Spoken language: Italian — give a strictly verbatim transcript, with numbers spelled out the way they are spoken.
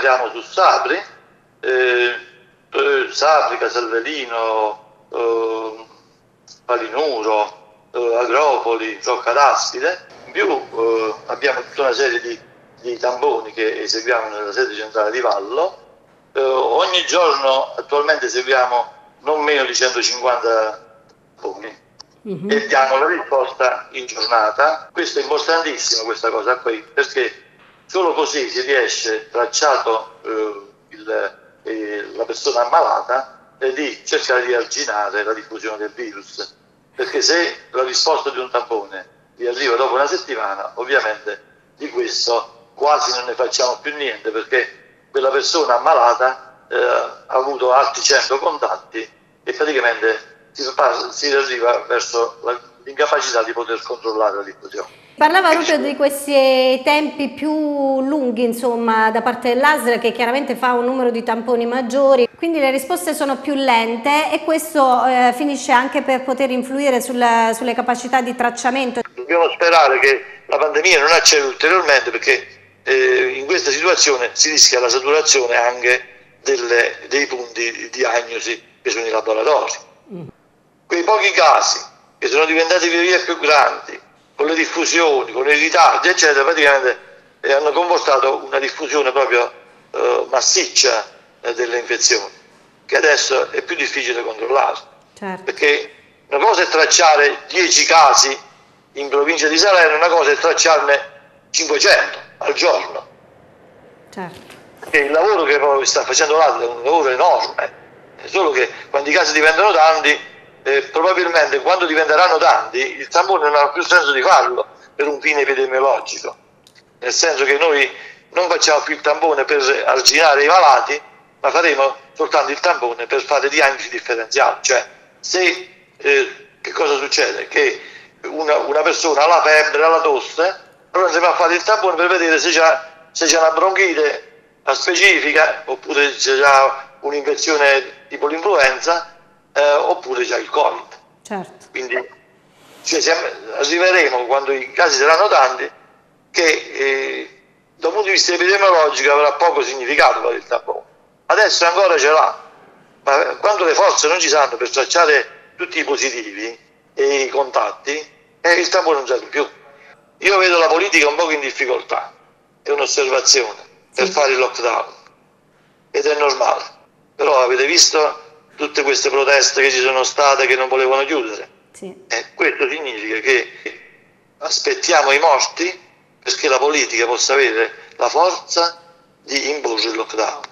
operiamo su Sapri, eh, eh, Sapri, Casalverino, eh, Palinuro, eh, Agropoli, Rocca d'Aspide. In più eh, abbiamo tutta una serie di, di tamponi che eseguiamo nella sede centrale di Vallo. Eh, ogni giorno attualmente eseguiamo non meno di centocinquanta tamponi. Mm-hmm. E diamo la risposta in giornata. Questo è importantissimo, questa cosa qui, perché solo così si riesce, tracciato eh, il, eh, la persona ammalata, eh, di cercare di arginare la diffusione del virus. Perché se la risposta di un tampone vi arriva dopo una settimana, ovviamente di questo quasi non ne facciamo più niente, perché quella persona ammalata eh, ha avuto altri cento contatti e praticamente si, si arriva verso l'incapacità di poter controllare la diffusione. Parlava proprio di questi tempi più lunghi, insomma, da parte dell'A S L, che chiaramente fa un numero di tamponi maggiori, quindi le risposte sono più lente e questo eh, finisce anche per poter influire sulla, sulle capacità di tracciamento. Dobbiamo sperare che la pandemia non acceleri ulteriormente, perché eh, in questa situazione si rischia la saturazione anche delle, dei punti di diagnosi che sono i laboratori. Mm. Quei pochi casi che sono diventati via via più grandi, con le diffusioni, con i ritardi, eccetera, praticamente eh, hanno comportato una diffusione proprio eh, massiccia eh, delle infezioni, che adesso è più difficile controllare. Certo. Perché una cosa è tracciare dieci casi in provincia di Salerno, una cosa è tracciarne cinquecento al giorno. Certo. Perché il lavoro che poi sta facendo l'A S L è un lavoro enorme, solo che quando i casi diventano tanti, Eh, probabilmente quando diventeranno tanti il tampone non ha più senso di farlo per un fine epidemiologico, nel senso che noi non facciamo più il tampone per arginare i malati, ma faremo soltanto il tampone per fare diagnosi differenziali. Cioè, se eh, che cosa succede? Che una, una persona ha la febbre, ha la tosse, allora andiamo a fare il tampone per vedere se c'è se c'è una bronchite specifica, oppure se c'è un'infezione tipo l'influenza, Eh, oppure già il Covid. Certo. Quindi cioè, siamo, arriveremo, quando i casi saranno tanti, che eh, da un punto di vista epidemiologico avrà poco significato per il tampone. Adesso ancora ce l'ha, ma quando le forze non ci saranno per tracciare tutti i positivi e i contatti, eh, il tampone non serve più. Io vedo la politica un po' in difficoltà, è un'osservazione, per sì. fare il lockdown, ed è normale. Però avete visto tutte queste proteste che ci sono state, che non volevano chiudere? Sì. Eh, questo significa che aspettiamo i morti perché la politica possa avere la forza di imporre il lockdown.